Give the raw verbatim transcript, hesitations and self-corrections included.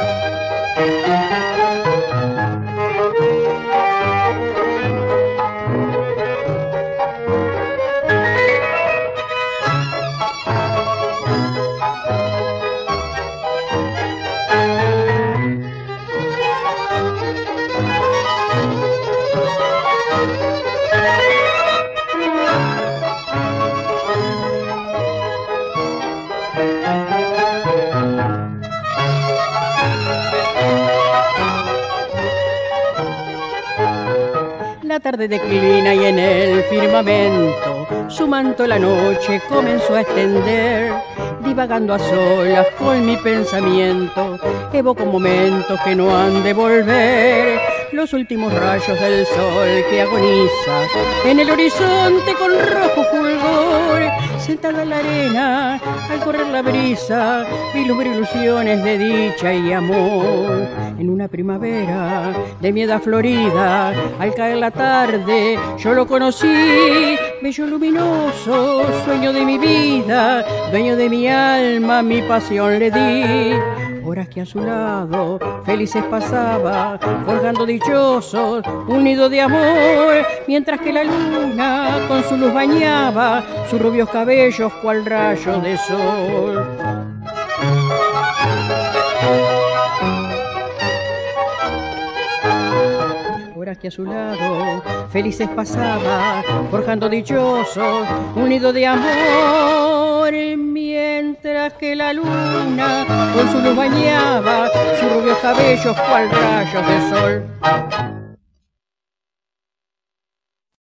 La tarde declina y en el firmamento su manto la noche comenzó a extender. Divagando a solas con mi pensamiento, evoco momentos que no han de volver. Los últimos rayos del sol que agoniza en el horizonte con rojo fulgor. Sentada en la arena, al correr la brisa, vislumbro ilusiones de dicha y amor. En una primavera de mi edad florida, al caer la tarde, yo lo conocí. Bello luminoso, sueño de mi vida, dueño de mi alma, mi pasión le di. Horas que a su lado felices pasaba, forjando dichosos un nido de amor, mientras que la luna con su luz bañaba sus rubios cabellos cual rayo de sol. Horas que a su lado felices pasaba, forjando dichosos un nido de amor, mientras que la luna con su luz bañaba sus rubios cabellos cual rayos de sol.